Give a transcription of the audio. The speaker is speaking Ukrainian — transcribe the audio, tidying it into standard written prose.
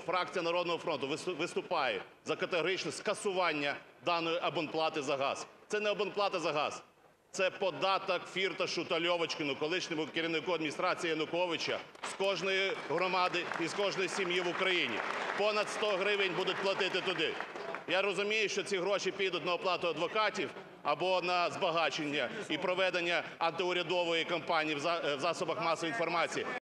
фракція "Народного фронту" виступає за категоричне скасування даної абонплати за газ. Це не абонплата за газ, це податок Фірташу та Льовочкіну, колишньому керівнику адміністрації Януковича, з кожної громади і з кожної сім'ї в Україні. Понад 100 гривень будуть платити туди. Я розумію, що ці гроші підуть на оплату адвокатів або на збагачення і проведення антиурядової кампанії в засобах масової інформації.